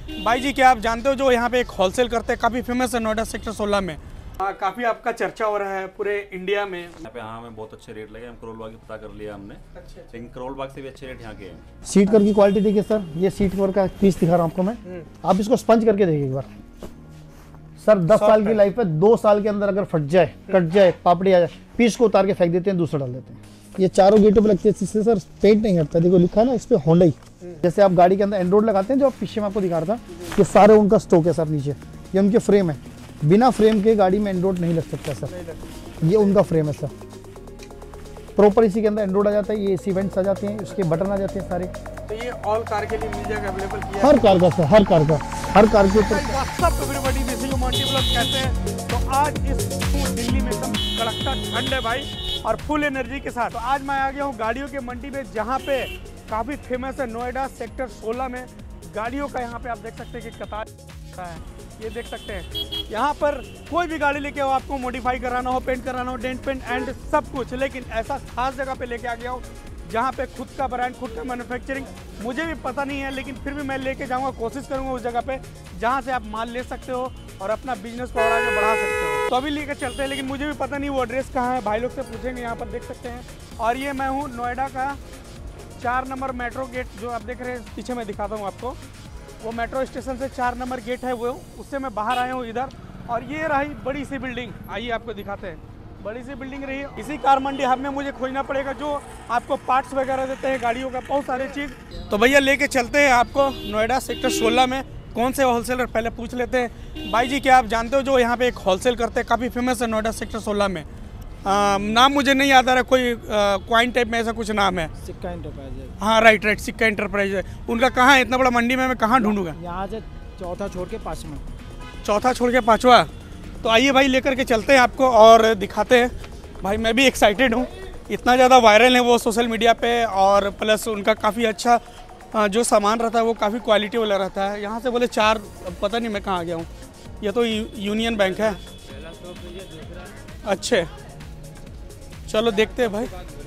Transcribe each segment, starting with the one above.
भाई जी, क्या आप जानते हो जो यहाँ पे एक होलसेल करते हैं, काफ़ी फेमस है नोएडा सेक्टर 16 में। काफ़ी आपका चर्चा हो रहा है पूरे इंडिया में। यहाँ पे हमें बहुत अच्छे रेट लगे। हम करोल बाग की पता कर लिया हमने। अच्छा। लेकिन करोल बाग से भी अच्छे रेट यहाँ के हैं। सीट कवर की क्वालिटी देखिए सर, ये सीट कवर का पीस दिखा रहा हूँ आपको मैं। आप इसको स्पंज करके देखिए एक बार सर। 10 साल की लाइफ है, 2 साल के अंदर अगर फट जाए, कट जाए, पापड़ी आ जाए, पीस को उतार के फेंक देते हैं, दूसरा डाल देते हैं। ये चारों गेटों पे लगती है, इससे सर पेंट नहीं हटता। देखो लिखा है ना इस पे होंडई। जैसे आप गाड़ी के अंदर एंड्रॉइड लगाते हैं, जो आप पीछे में आपको दिखा रहा था, ये सारे उनका स्टॉक है सर। नीचे ये उनके फ्रेम है, बिना फ्रेम के गाड़ी में एंड्रॉइड नहीं लग सकता सर। ये उनका फ्रेम है सर, प्रॉपर इसी के अंदर एंड्रॉइड आ जाता है। ये एसी वेंट्स आ जाते हैं, उसके बटन आ जाते हैं सारे। तो ये ऑल कार के लिए मिल जाएगा, अवेलेबल किया हर कार का सर, हर कार का, हर कार के ऊपर। सब everybody this is Monty blog कहते हैं। तो आज इस दिल्ली में एकदम कड़कता ठंड है भाई, और फुल एनर्जी के साथ। तो आज मैं आ गया हूँ गाड़ियों के मंडी में, जहाँ पे काफ़ी फेमस है नोएडा सेक्टर 16 में। गाड़ियों का यहाँ पे आप देख सकते हैं कि कतार है, ये देख सकते हैं। यहाँ पर कोई भी गाड़ी लेके आओ, आपको मॉडिफाई कराना हो, पेंट कराना हो, डेंट पेंट एंड सब कुछ। लेकिन ऐसा खास जगह पे लेके आ गया हूँ जहाँ पे खुद का ब्रांड, खुद का मैन्युफैक्चरिंग मुझे भी पता नहीं है, लेकिन फिर भी मैं लेके जाऊँगा, कोशिश करूँगा उस जगह पे जहाँ से आप माल ले सकते हो और अपना बिजनेस को और आगे बढ़ा सकते हो। तो अभी लेकर चलते हैं, लेकिन मुझे भी पता नहीं वो एड्रेस कहाँ है। भाई लोग से पूछेंगे, यहाँ पर देख सकते हैं। और ये मैं हूँ नोएडा का 4 नंबर मेट्रो गेट, जो आप देख रहे हैं पीछे मैं दिखाता हूँ आपको। वो मेट्रो स्टेशन से 4 नंबर गेट है, वो उससे मैं बाहर आया हूँ इधर। और ये रही बड़ी सी बिल्डिंग, आइए आपको दिखाते हैं। बड़ी सी बिल्डिंग रही है, इसी कार मंडी हब में मुझे खोजना पड़ेगा, जो आपको पार्ट्स वगैरह देते हैं गाड़ियों का, बहुत सारी चीज़। तो भैया लेके चलते हैं आपको नोएडा सेक्टर 16 में। कौन से होलसेलर, पहले पूछ लेते हैं। भाई जी, क्या आप जानते हो जो यहाँ पे एक होलसेल करते हैं, काफ़ी फेमस है नोएडा सेक्टर 16 में। नाम मुझे नहीं याद आ रहा, कोई क्वाइन टाइप में ऐसा कुछ नाम है। सिक्का एंटरप्राइज। हाँ राइट, सिक्का एंटरप्राइज है। उनका कहाँ है? इतना बड़ा मंडी में मैं कहाँ ढूंढूंगा? यहाँ से चौथा छोड़ के 5वां। चौथा छोड़ के 5वां। तो आइए भाई, लेकर के चलते हैं आपको और दिखाते हैं। भाई मैं भी एक्साइटेड हूँ, इतना ज़्यादा वायरल है वो सोशल मीडिया पे, और प्लस उनका काफ़ी अच्छा जो सामान रहता है वो काफ़ी क्वालिटी वाला रहता है। यहाँ से बोले 4, पता नहीं मैं कहाँ आ गया हूँ। ये तो यूनियन बैंक है। अच्छे, चलो देखते हैं भाई।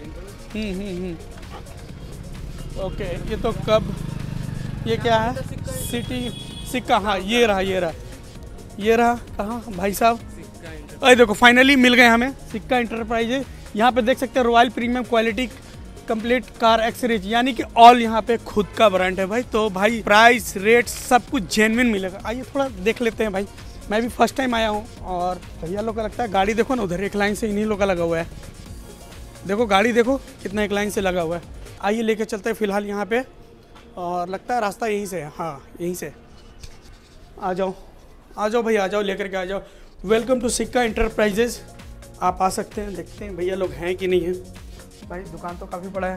ओके, ये तो कब, ये क्या है? सिटी सिक्का, हाँ ये रहा कहाँ भाई साहब? अरे देखो फाइनली मिल गए हमें, सिक्का एंटरप्राइज है। यहाँ पे देख सकते हैं royal premium quality complete car accessories, यानी कि ऑल यहाँ पे खुद का ब्रांड है भाई। तो भाई प्राइस, रेट सब कुछ जेन्युइन मिलेगा। आइए थोड़ा देख लेते हैं भाई, मैं भी फर्स्ट टाइम आया हूँ। और भैया लोग का लगता है गाड़ी देखो ना, उधर एक लाइन से इन्हीं लोग का लगा हुआ है। देखो गाड़ी देखो कितना एक लाइन से लगा हुआ है। आइए लेके चलते हैं फिलहाल यहाँ पे, और लगता है रास्ता यहीं से है। हाँ यहीं से। आ जाओ भाई, आ जाओ, लेकर के आ जाओ। Welcome to Sikka enterprises. आप आ सकते हैं, देखते हैं भैया लोग हैं कि नहीं हैं। भाई दुकान तो काफ़ी बड़ा है।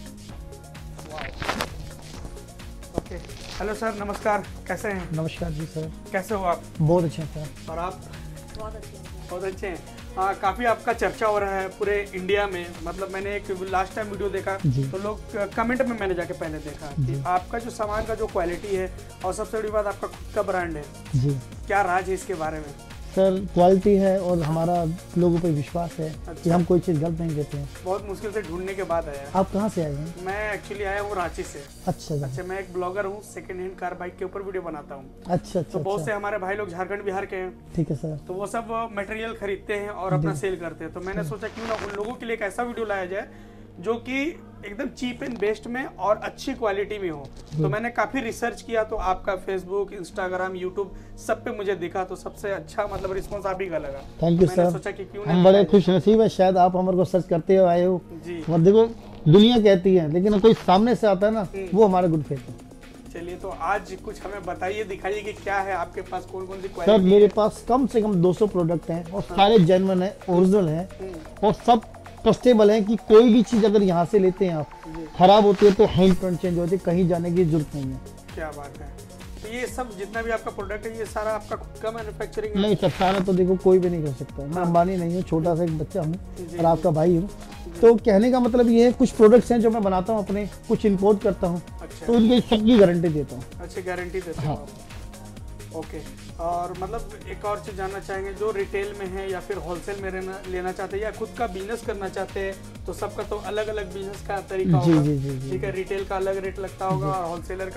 ओके, हेलो सर, नमस्कार, कैसे हैं? नमस्कार जी सर। कैसे हो आप? बहुत अच्छे हैं सर। और आप? बहुत अच्छे हैं। हाँ, काफ़ी आपका चर्चा हो रहा है पूरे इंडिया में। मतलब मैंने एक लास्ट टाइम वीडियो देखा तो लोग कमेंट में मैंने जाके पहले देखा कि आपका जो सामान का जो क्वालिटी है, और सबसे बड़ी बात आपका खुद का ब्रांड है जी, क्या राज है इसके बारे में? सर क्वालिटी है, और हमारा लोगों पर विश्वास है कि हम कोई चीज़ गलत नहीं देते हैं। बहुत मुश्किल से ढूंढने के बाद आया। आप कहाँ से आए हैं? मैं एक्चुअली आया हूँ रांची से। अच्छा, मैं एक ब्लॉगर हूँ, सेकंड हैंड कार बाइक के ऊपर वीडियो बनाता हूँ। अच्छा। तो बहुत से हमारे भाई लोग झारखंड बिहार के हैं। ठीक है सर। तो वो सब मटेरियल खरीदते हैं और अपना सेल करते हैं। तो मैंने सोचा क्यों ना उन लोगों के लिए एक ऐसा वीडियो लाया जाए जो कि एकदम चीप एंड बेस्ट में और अच्छी क्वालिटी में हो। तो मैंने काफ़ी रिसर्च किया, तो आपका फेसबुक, इंस्टाग्राम, यूट्यूब सब पे मुझे दिखा, तो सबसे अच्छा मतलब रिस्पॉन्स आप ही का लगा। Thank you sir. सोचा कि क्यों हम बड़े खुश नसीब है, शायद आप हमारे को सर्च करते हो आए हो जी। और देखो दुनिया कहती है, लेकिन कोई सामने से आता है ना, वो हमारा गुड फेथ है। चलिए, तो आज कुछ हमें बताइए, दिखाइए कि क्या है आपके पास, कौन कौन सी क्वालिटी? सर मेरे पास कम से कम 200 प्रोडक्ट हैं, और सारे जेन्युइन है, ओरिजिनल है, और सब ट्रस्टेबल है। कि कोई भी चीज़ अगर यहाँ से लेते हैं आप, खराब होती है तो हैंड टर्न चेंज होती है, कहीं जाने की जरूरत नहीं है। क्या बात है। तो ये सब जितना भी आपका प्रोडक्ट है, ये सारा आपका खुद का मैन्युफैक्चरिंग? नहीं सर, सारा तो देखो कोई भी नहीं कर सकता। मैं अंबानी नहीं हूँ, छोटा सा एक बच्चा हूँ और आपका भाई हूँ। तो कहने का मतलब ये है, कुछ प्रोडक्ट्स हैं जो मैं बनाता हूँ अपने, कुछ इंपोर्ट करता हूँ। तो उनकी सबकी गारंटी देता हूँ। अच्छा, गारंटी देता हूँ। ओके, और मतलब एक और चीज़ जानना चाहेंगे, जो रिटेल में है या फिर होलसेल में लेना चाहते हैं या खुद का बिजनेस करना चाहते हैं, तो सबका तो अलग अलग बिजनेस का तरीका होगा। ठीक है, रिटेल का अलग रेट लगता होगा और होलसेलर का।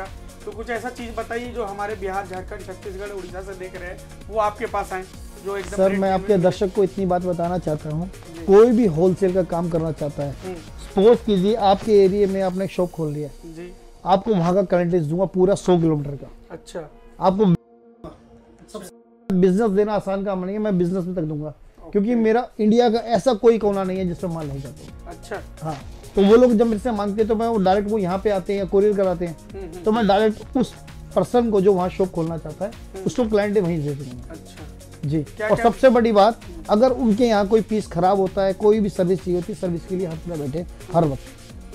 तो कुछ ऐसा चीज बताइए जो हमारे बिहार, झारखंड, छत्तीसगढ़, उड़ीसा से देख रहे हैं, वो आपके पास आए, जो एकदम सर रेट मैं में आपके मिले। दर्शक को इतनी बात बताना चाहता हूँ, कोई भी होलसेल का काम करना चाहता है, सपोज कीजिए आपके एरिया में आपने एक शॉप खोल लिया, जी, आपको वहाँ का करंट दूंगा पूरा 100 किलोमीटर का। अच्छा, आपको बिजनेस देना आसान काम नहीं है, मैं बिजनेस में तक दूंगा, क्योंकि मेरा इंडिया का ऐसा कोई कोना नहीं है जिसमें माल नहीं जाता। अच्छा, हाँ, तो वो लोग जब मेरे से मांगते हैं तो मैं वो डायरेक्ट वो यहाँ पे आते हैं या कोरियर कराते हैं, तो मैं डायरेक्ट उस पर्सन को जो वहाँ शॉप खोलना चाहता है उसको क्लाइंट वहीं दे दूंगा। अच्छा, जी। क्या- और क्या- सबसे बड़ी बात, अगर उनके यहाँ कोई पीस खराब होता है, कोई भी सर्विस चाहिए होती है, सर्विस के लिए हर तरह बैठे हर वक्त।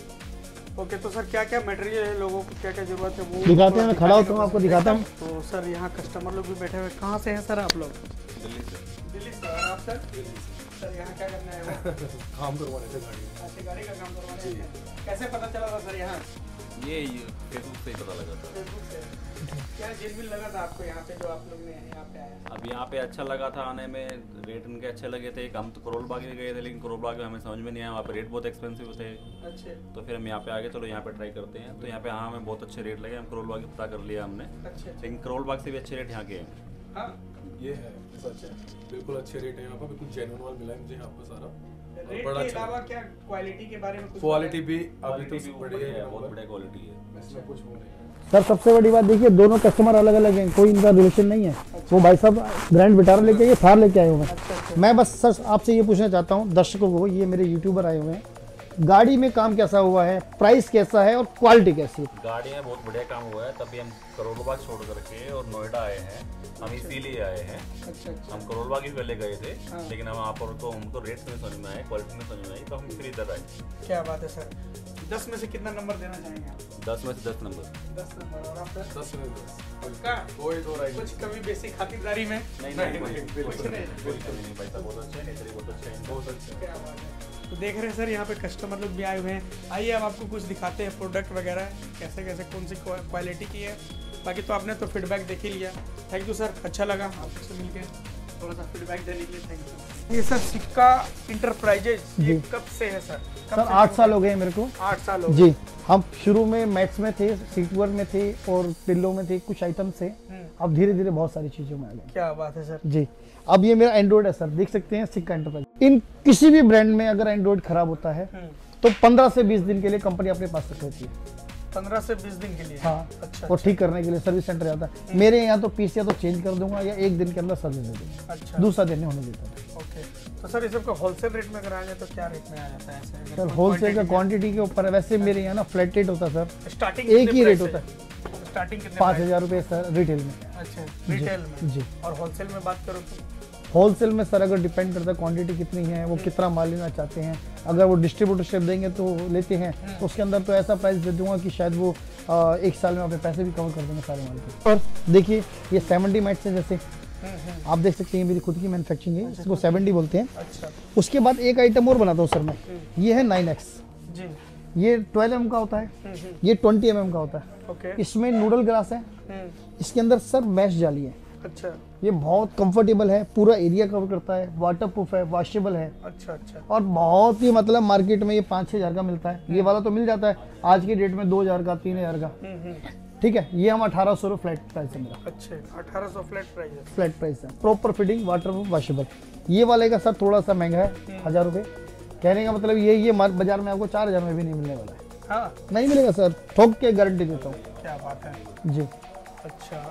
ओके। तो सर क्या क्या मटेरियल है, लोगों को क्या क्या जरूरत है, वो दिखाते हैं, मैं खड़ा होता हूँ आपको दिखाता हूँ। तो सर यहाँ कस्टमर लोग भी बैठे हुए, कहाँ से हैं सर आप लोग? दिल्ली से। दिल्ली से। और आप सर? सर यहाँ क्या करना है? काम करवाने थे गाड़ी में। अच्छा, गाड़ी का काम करवाने हैं। कैसे पता चला था सर यहाँ? ये फेसबुक से ही पता लगा था। फेसबुक से। क्या जेन्युइन लगा था आपको यहाँ पे, जो आप लोग ने यहाँ पे आया? अब यहाँ पे अच्छा लगा था आने में, रेट उनके अच्छे लगे थे। हम तो करोल बाग भी गए थे, लेकिन करोल बाग में हमें समझ में नहीं आया, वहाँ पे रेट बहुत एक्सपेंसिव थे। अच्छे, तो फिर हम यहाँ पे आ गए, चलो यहाँ पे ट्राई करते हैं। तो यहाँ पे हाँ हमें बहुत अच्छे रेट लगे, हम करोल बाग ही पता कर लिया हमने, अच्छे, लेकिन करोल बाग से भी अच्छे रेट यहाँ के हैं। हाँ, ये है सच है, बिल्कुल अच्छे रेट है यहाँ पर, बिल्कुल जेन्युइन माल मिला है मुझे यहाँ पर सारा। और रेट बड़ा के अच्छा अलावा क्या क्वालिटी के बारे में कुछ? क्वालिटी भी अभी क्वालिटी तो भी बढ़िया है, बहुत बढ़िया क्वालिटी है। इसमें कुछ वो नहीं है। सर सबसे बड़ी बात देखिए, दोनों कस्टमर अलग अलग हैं, कोई इनका रिलेशन नहीं है। वो भाई साहब ग्रैंड विटारा लेके आए, थार लेके आए हुए हैं। मैं बस सर आपसे ये पूछना चाहता हूँ दर्शकों को, ये मेरे यूट्यूबर आए हुए हैं, गाड़ी में काम कैसा हुआ है, प्राइस कैसा है और क्वालिटी कैसी है? गाड़ी में बहुत बढ़िया काम हुआ है, तभी हम करोलबाग छोड़ करके और नोएडा आए हैं। हम इसीलिए आए हैं। अच्छा, अच्छा, हम करोलबाग ही पहले गए थे, हाँ। लेकिन हम वहाँ पर तो हमको रेट में समझ में आए, क्वालिटी में समझ में आई, तो हम फिर इधर आए। क्या बात है सर। 10 में से कितना नंबर देना चाहेंगे आप? 10 में से 10 नंबर। 10 नंबर। और आप सर? 10 में 10 पक्का? कोई दो राय कुछ कमी बेसी खातिरदारी में? नहीं नहीं, कोई बिल्कुल नहीं, बिल्कुल नहीं। पैसा बहुत अच्छा है, नेचर बहुत अच्छा है, बहुत अच्छा। क्या बात है। तो देख रहे हैं सर, यहाँ पे कस्टमर लोग भी आए हुए हैं। आइए अब आपको कुछ दिखाते हैं प्रोडक्ट वगैरह, कैसे कैसे कौन सी क्वालिटी की है। बाकी तो आपने तो फीडबैक देख ही लिया। थैंक यू सर, अच्छा लगा आपसे मिलके, थोड़ा सा फीडबैक देने के लिए थैंक यू। ये सर सिक्का इंटरप्राइजेज, ये जी। कब से है सर? कब सर से 8 शुरू साल हुआ? हो गए मेरे को। 8 साल हो गए। जी, हम शुरू में मैट्स में थे, सीटवर में थे और पिल्लो में थे, कुछ आइटम से। अब धीरे धीरे बहुत सारी चीज़ों में आ गए। क्या बात है सर। जी, अब ये मेरा एंड्रॉइड है सर, देख सकते हैं सिक्का एंटरप्राइज। इन किसी भी ब्रांड में अगर एंड्रॉइड खराब होता है तो 15 से 20 दिन के लिए कंपनी अपने पास रख लेती है। 15 से 20 दिन के लिए? हाँ, अच्छा, और ठीक करने के लिए सर्विस सेंटर जाता है। मेरे यहाँ तो पीस या तो चेंज कर दूंगा या 1 दिन के अंदर सर्विस दे दूंगा, अच्छा, दूसरा दिन नहीं होने देता है। ओके। तो सर, इस सबका होलसेल रेट में अगर आ जाए तो क्या रेट में आ जाता है ऐसे? अगर सर कोई होलसेल का quantity क्वांटिटी के ऊपर है, वैसे मेरे यहाँ ना फ्लैट रेट होता है सर, में- स्टार्टिंग एक कितने ही रेट प्राइस होता है? स्टार्टिंग कितने 5,000 रुपये सर रिटेल में। प्राइस? अच्छा, रिटेल में। जी। और होलसेल में बात करो तो? होलसेल में सर अगर डिपेंड करता है क्वांटिटी कितनी है, वो कितना माल लेना चाहते हैं। अगर वो डिस्ट्रीब्यूटरशिप देंगे तो लेते हैं, तो उसके अंदर तो ऐसा प्राइस दे दूंगा कि शायद वो 1 साल में अपने पैसे भी कवर कर देंगे सारे माल के। और देखिए ये 70 मैट्स है, जैसे आप देख सकते हैं मेरी खुद की मैन्युफैक्चरिंग है, इसको 70 बोलते हैं। अच्छा, उसके बाद एक आइटम और बनाता हूँ सर मैं, ये है 9X। जी। ये 12 mm का होता है, ये 20 mm का होता है। ओके। इसमें नूडल ग्लास है, इसके अंदर सर मैश जाली है। अच्छा, ये बहुत कंफर्टेबल है, पूरा एरिया कवर करता है, वाटरप्रूफ है, वॉशेबल है अच्छा, अच्छा, और बहुत ही मतलब मार्केट में ये 5-6 हज़ार का मिलता है। ये वाला तो मिल जाता है आज की डेट में 2,000 का, 3,000 का। ठीक है, ये हम 1,800 रुपये फ्लैट प्राइस है मेरा, अच्छे। 1800 फ्लैट प्राइस है। फ्लैट प्राइस है, प्रॉपर फिटिंग, वाटरप्रूफ, वॉशेबल। ये वाले का सर थोड़ा सा महंगा है, 1,000 रुपये। कहने का मतलब ये बाजार में आपको 4,000 में भी नहीं मिलने वाला है। हाँ, नहीं मिलेगा सर, ठोक के गारंटी देता हूँ। क्या बात है। जी। अच्छा,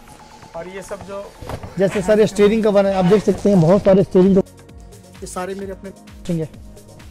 और ये सब जो जैसे सर ये स्टीयरिंग कवर है, आप देख सकते हैं बहुत सारे स्टीयरिंग कवर, ये सारे मेरे अपने ठीक है।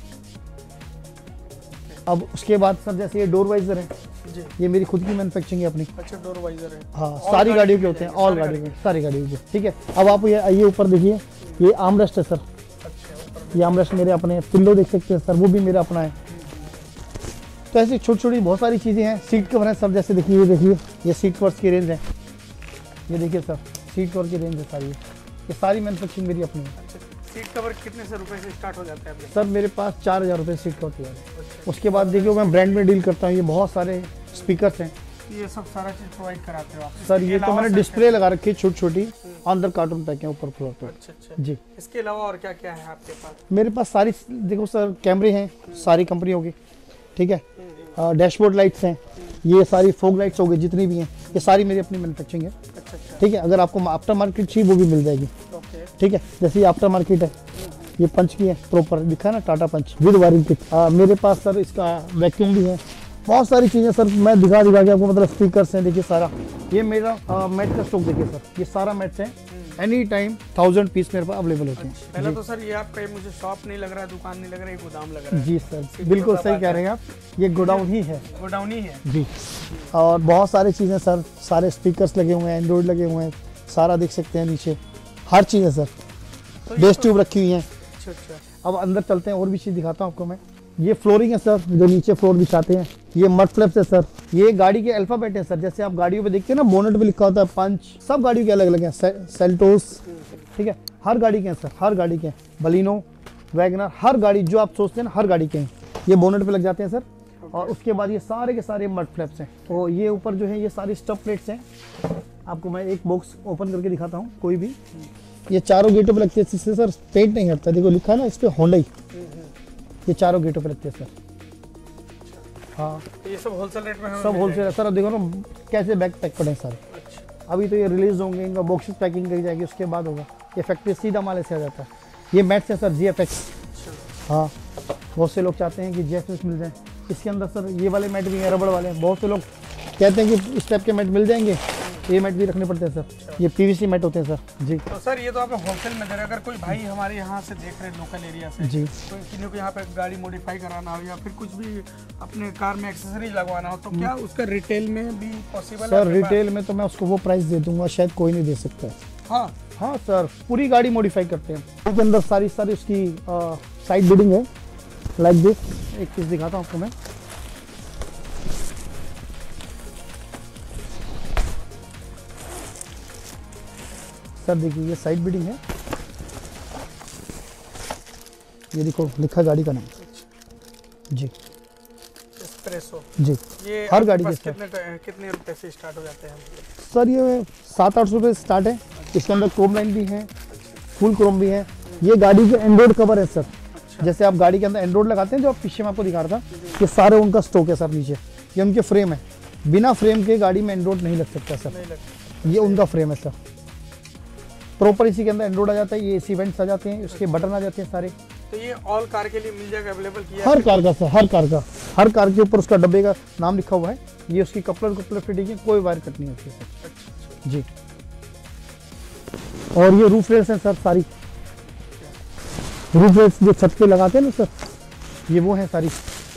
अब उसके बाद सर जैसे ये डोर वाइजर है, जी। ये मेरी खुद की मैन्युफैक्चरिंग है अपनी। अच्छा, डोर वाइजर है। हाँ, All सारी गाड़ियों के मिल होते हैं, जाएंगे, ऑल सारी गाड़ियों के, सारी गाड़ियों के। ठीक है, अब आप ये आइए ऊपर देखिए, ये आर्मरेस्ट है सर, अच्छा, ऊपर ये आर्मरेस्ट मेरे अपने। पिल्लो देख सकते हैं सर, वो भी मेरा अपना है। तो ऐसी छोटी छोटी बहुत सारी चीज़ें हैं। सीट कवर है सर, जैसे देखिए, ये देखिए, ये सीट कवर्स की रेंज है। ये देखिए सर, सीट कवर की रेंज है सारी, ये सारी मैन्युफैक्चरिंग मेरी अपनी है। अच्छा, सीट कवर कितने से रुपए से स्टार्ट हो जाता है आपके? सर मेरे पास 4,000 रुपये सीट कवर तैयार है। उसके बाद देखिए मैं ब्रांड में डील करता हूँ, ये बहुत सारे स्पीकर्स हैं ये सब सारा चीज प्रोवाइड कराते हो आप? सर। इसके ये तो अलावा मैंने सर डिस्प्ले लगा रखी है छोटी छोटी, अंदर कार्टून पैक है ऊपर फ्लोर पर। अच्छा, अच्छा। जी। इसके अलावा और क्या क्या है आपके पास? मेरे पास सारी देखो सर, कैमरे हैं सारी कंपनियों के, ठीक है, डैशबोर्ड लाइट्स हैं, ये सारी फोग लाइट्स हो गई जितनी भी हैं, ये सारी मेरी अपनी मैन्युफैक्चरिंग है। अच्छा अच्छा, ठीक है, अगर आपको आफ्टर मार्केट चाहिए वो भी मिल जाएगी। ओके। ठीक है, जैसे ये आफ्टर मार्केट है, ये पंच की है, प्रॉपर दिखा है ना, Tata Punch with wiring kit. मेरे पास सर इसका वैक्यूम भी है, बहुत सारी चीज़ें सर मैं दिखा के आपको, मतलब स्पीकर्स हैं, देखिए सारा। ये मेरा मैट का स्टॉक देखिए सर, ये सारा मैट्स है, एनी टाइम 1000 पीस मेरे पास अवेलेबल होते हैं। पहले तो सर ये आपका, ये मुझे शॉप नहीं लग रहा है, दुकान नहीं लग रहा है, गोदाम लग रहा है। जी सर, बिल्कुल सही कह रहे हैं आप, ये गोडाउन ही है। गोडाउन ही है जी, और बहुत सारी चीज़ें सर, सारे स्पीकर्स लगे हुए हैं, एंड्रॉइड लगे हुए हैं, सारा देख सकते हैं नीचे, हर चीज़ है सर। बेस ट्यूब रखी हुई हैं। अच्छा अच्छा, अब अंदर चलते हैं और भी चीज़ दिखाता हूँ आपको मैं। ये फ्लोरिंग है सर, जो नीचे फ्लोर बिछाते हैं, ये मड फ्लैप्स है सर। ये गाड़ी के अल्फाबेट है सर, जैसे आप गाड़ियों पे देखते हैं ना, बोनेट पे लिखा होता है पंच, सब गाड़ियों के अलग अलग हैं। सेल्टोस, ठीक है, हर गाड़ी के हैं सर, हर गाड़ी के हैं। बलिनो, वैगनर, हर गाड़ी जो आप सोचते हैं ना, हर गाड़ी के हैं। ये बोनेट पे लग जाते हैं सर। और उसके बाद ये सारे के सारे मड फ्लैप्स हैं। तो ये ऊपर जो है ये सारी स्टफ प्लेट्स हैं। आपको मैं एक बॉक्स ओपन करके दिखाता हूँ, कोई भी। ये चारों गेटों पे लगती है, इससे सर पेंट नहीं हटता, देखो लिखा है ना इस पे होंडई, ये चारों गेटों पे लगते हैं सर। हाँ, तो ये सब होलसेल रेट में हमें सब मिल होलसेल है सर। अब देखो ना कैसे बैग पैक पड़े हैं सारे। जाएगा। अच्छा, अभी तो ये रिलीज होंगे, इनका बॉक्सेस पैकिंग करी जाएगी, उसके बाद होगा। ये फैक्ट्री सीधा माल ऐसे आ जाता है। ये मैट्स है सर, GFX। हाँ, बहुत से लोग चाहते हैं कि GFX मिल जाए। इसके अंदर सर ये वाले मैट भी हैं, रबड़ वाले हैं। बहुत से लोग कहते हैं कि इस टाइप के मैट मिल जाएंगे, ये मैट भी रखने पड़ते हैं सर। ये PVC मैट होते हैं सर। जी, तो सर ये तो आप होलसेल में दे रहे हैं। अगर कोई भाई हमारे यहाँ से देख रहे हैं, लोकल एरिया से, जी। कोई किसी को यहाँ पे गाड़ी मॉडिफाई कराना हो या फिर कुछ भी अपने कार में एक्सेसरीज लगवाना हो, तो क्या उसका रिटेल में भी पॉसिबल है? सर रिटेल में तो मैं उसको वो प्राइस दे दूंगा, शायद कोई नहीं दे सकता है। हाँ, हाँ सर, पूरी गाड़ी मॉडिफाई करते हैं। उसके अंदर सारी उसकी साइड बिल्डिंग है, लाइक दिस। एक चीज़ दिखाता हूँ आपको मैं। सर देखिए, ये साइड बिल्डिंग है, ये देखो लिखा गाड़ी का नाम। जी एस्प्रेसो। जी, ये हर गाड़ी बस के साथ। कितने रुपए से स्टार्ट हो जाते हैं? सर ये 700-800 रुपये स्टार्ट है। इसके अंदर क्रोम लाइन भी है, फुल क्रोम भी है। ये गाड़ी के एंड्रॉइड कवर है सर। जैसे आप गाड़ी के अंदर एंड्रॉइड लगाते हैं, जो आप पीछे में आपको दिखा रहा था, ये सारे उनका स्टॉक है सर नीचे। ये उनके फ्रेम है, बिना फ्रेम के गाड़ी में एंड्रॉइड नहीं लग सकता सर। नहीं लगता। ये उनका फ्रेम है सर। प्रॉपर इसी के अंदर एंड्रॉइड आ जाता है, ये AC वेंट्स आ जाते हैं, उसके बटन आ जाते हैं सारे। तो ये ऑल कार के लिए मिल जाएगा, अवेलेबल किया हर कार का सर, हर कार का, हर कार के ऊपर उसका डब्बे का नाम लिखा हुआ है। ये उसकी कपलर फिटिंग है, कोई वायर कट नहीं होती है सर। जी, और ये रूफ रेल्स हैं सर, सारी रूफ रेल्स जो छत पे लगाते हैं ना सर, ये वो है सारी।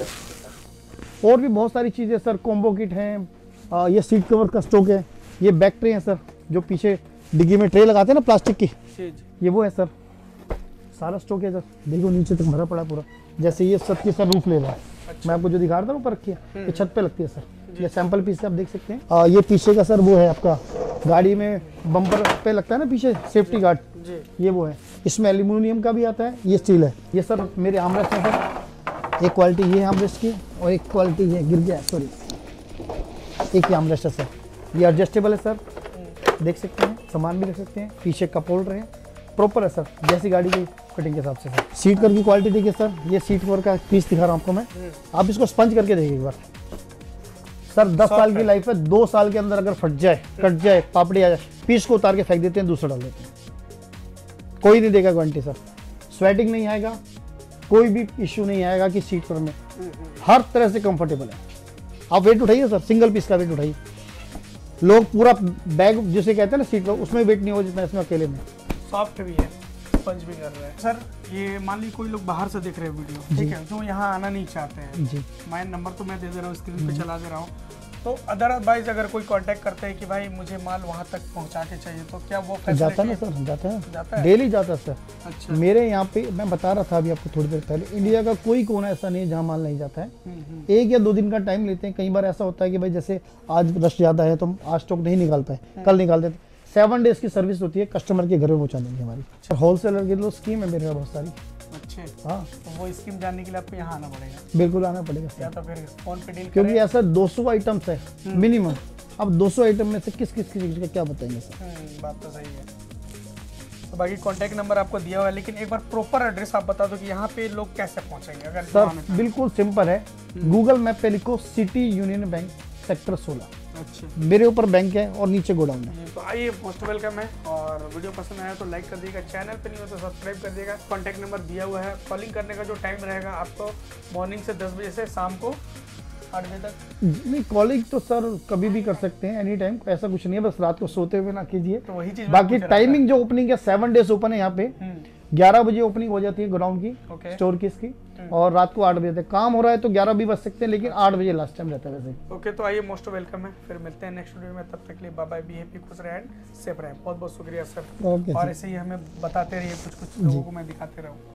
और भी बहुत सारी चीज़ें सर, कॉम्बो किट हैं। ये सीट कवर का स्टॉक है। ये बैक ट्रे है सर, जो पीछे डिग्गी में ट्रे लगाते हैं ना प्लास्टिक की, ये वो है सर। सारा स्टॉक है सर, देखो नीचे तक भरा पड़ा पूरा। जैसे ये सब की सर रूफ ले रहा है। मैं आपको जो दिखा रहा था ऊपर रखी है, ये छत पे लगती है सर। ये सैंपल पीस आप देख सकते हैं। ये पीछे का सर वो है आपका, गाड़ी में बम्पर पे लगता है ना पीछे सेफ्टी गार्ड, ये वो है। इसमें एल्यूमिनियम का भी आता है, ये स्टील है। ये सर मेरे आर्मरेस्ट है सर। एक क्वालिटी ये है आर्मरेस्ट की, और एक क्वालिटी है, गिर गया सॉरी, एक ही आर्मरेस्ट है सर। ये एडजस्टेबल है सर, देख सकते हैं, सामान भी रख सकते हैं। पीछे कप होल्डर है, प्रॉपर है सर, जैसी गाड़ी की फिटिंग के हिसाब से सर। सीट कवर की क्वालिटी देखिए सर, ये सीट कवर का पीस दिखा रहा हूँ आपको मैं। आप इसको स्पंज करके देखिए एक बार सर। 10 साल की लाइफ है, 2 साल के अंदर अगर फट जाए, कट जाए, पापड़ी आ जाए, पीस को उतार के फेंक देते हैं, दूसरा डाल देते हैं। कोई नहीं देगा गारंटी सर। स्वेटिंग नहीं आएगा, कोई भी इश्यू नहीं आएगा कि सीट पर में, हर तरह से कंफर्टेबल है। आप वेट उठाइए सर, सिंगल पीस का वेट उठाइए। लोग पूरा बैग जिसे कहते हैं ना सीट पर, उसमें वेट नहीं हो जितना इसमें अकेले में। सॉफ्ट भी है, स्पंज भी कर रहा है सर। ये मान लीजिए कोई लोग बाहर से देख रहे हैं वीडियो, ठीक है, जो यहाँ आना नहीं चाहते हैं, जी, मैं नंबर तो मैं दे दे रहा हूँ, स्क्रीन पे चला दे रहा हूँ। तो अदरवाइज अगर कोई कांटेक्ट करते हैं कि भाई मुझे माल वहाँ तक पहुँचा के चाहिए, तो क्या वो जाता है ना फैसिलिटी सर, जाता जाता है, है? डेली जाता है सर। अच्छा। मेरे यहाँ पे मैं बता रहा था अभी आपको थोड़ी देर पहले, इंडिया का कोई कोना ऐसा नहीं है जहाँ माल नहीं जाता है। 1 या 2 दिन का टाइम लेते हैं। कई बार ऐसा होता है कि भाई जैसे आज रश ज़्यादा है तो हम आज स्टॉक नहीं निकाल पाए, कल निकाल देते। 7 डेज की सर्विस होती है, कस्टमर के घर में पहुँचा देंगे हमारी। होलसेलर के लिए स्कीम है मेरे पास बहुत सारी। अच्छे, हाँ, तो वो स्कीम जानने के लिए आपको यहाँ आना पड़ेगा, बिल्कुल आना पड़ेगा या सर, तो फिर फोन पे डील क्योंकि करें। ऐसा 200 आइटम्स है मिनिमम। अब 200 आइटम में से किस चीज़ का क्या बताएंगे सर। बात तो सही है। तो बाकी कांटेक्ट नंबर आपको दिया हुआ है, लेकिन एक बार प्रॉपर एड्रेस आप बता दो कि यहाँ पे लोग कैसे पहुँचेंगे अगर सर बिल्कुल सिंपल है। गूगल मैप पे लिखो सिटी यूनियन बैंक सेक्टर 16। अच्छा मेरे ऊपर बैंक है और नीचे गोडाउन है। तो आइए, मोस्ट वेलकम है। और वीडियो पसंद आया तो लाइक कर दिएगा, चैनल पे नहीं हो तो सब्सक्राइब कर दिएगा। कॉन्टैक्ट नंबर दिया हुआ है। कॉलिंग करने का जो टाइम रहेगा आपको मॉर्निंग से 10 बजे से शाम को 8 बजे तक। नहीं, कॉलिंग तो सर कभी भी कर सकते हैं, एनी टाइम, ऐसा कुछ नहीं है, बस रात को सोते हुए ना कीजिए। तो वही चीज बाकी टाइमिंग जो ओपनिंग है 7 डेज ओपन है यहाँ पे। 11 बजे ओपनिंग हो जाती है गोडाउन की, ओके। स्टोर की इसकी, और रात को 8 बजे तक। काम हो रहा है तो 11 भी बज सकते हैं, लेकिन 8 बजे लास्ट टाइम रहता है वैसे। ओके, तो आइए, मोस्ट वेलकम है। फिर मिलते हैं नेक्स्ट वीडियो में, तब तक के लिए बाय बाय, बी हैप्पी, खुश रहे, सेफ रहे। बहुत बहुत शुक्रिया सर। ओके और सर। ऐसे ही हमें बताते रहिए, कुछ कुछ लोगों को मैं दिखाते रहूँ।